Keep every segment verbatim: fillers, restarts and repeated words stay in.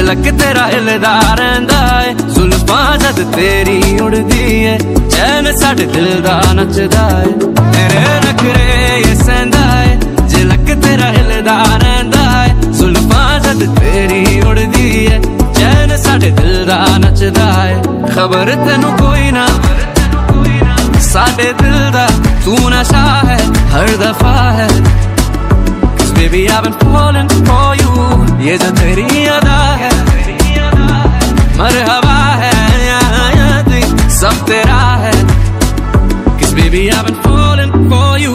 झलक तेरा हिलदा रहिंदा है, जुल्फां जद तेरी उड़दी है, चैन साडे दिल दा नचदा है। तेरे नखरे ये सहंदा है, झलक तेरा हिलदा रहिंदा है, जुल्फां जद तेरी उड़दी है, चैन साडे दिल दा नचदा है। खबर तेनू कोई ना साडे दिल दा तू नशा है हर दफा है। Baby I've been falling for you, ये जो तेरी अदा है मरहबा है, सब तेरा है। Cause baby I've been falling for you।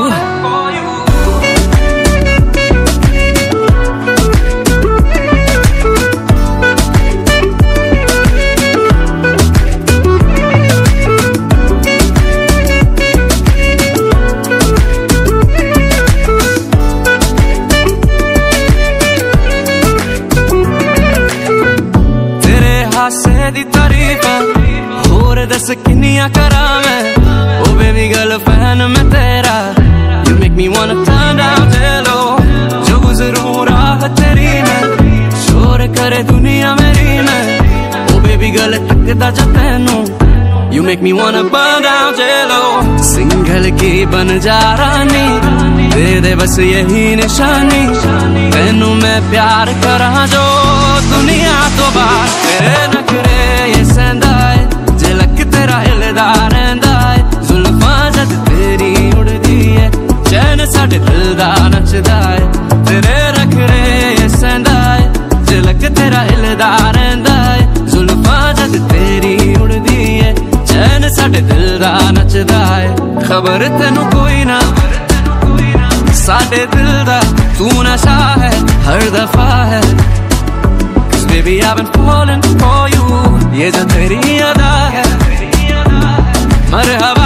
हासे दी तारीफा होर दस किन्नियां करा मैं, ओ बेबी गर्ल फैन मैं तेरा। You make me wanna turn down the low, जो गुजरूं राह तेरी में, शोर करे दुनिया मेरी में, ओ बेबी गर्ल तकदा जा तैनू। You make me wanna burn down jello, Singhal की बन जा रानी, दे दे बस यही निशानी, तैनू मैं प्यार करा जो दुनिया तो बाहर। तेरे नखरे ये सहंदा है, झलक तेरा हिलदा रहिंदा है, जुल्फां जद तेरी उड़दी है, चैन साडे दिल दा नचदा है। तेरे नखरे ये सहंदा है, झलक तेरा हिलदा रहिंदा है, जुल्फां जद तेरी उड़दी है, चैन साडे दिल दा नचदा है। खबर तेनू कोई ना साडे दिल दा तू नशा है हर दफा है। Cause baby I've been falling for you, ये जो तेरी अदा है मरहबा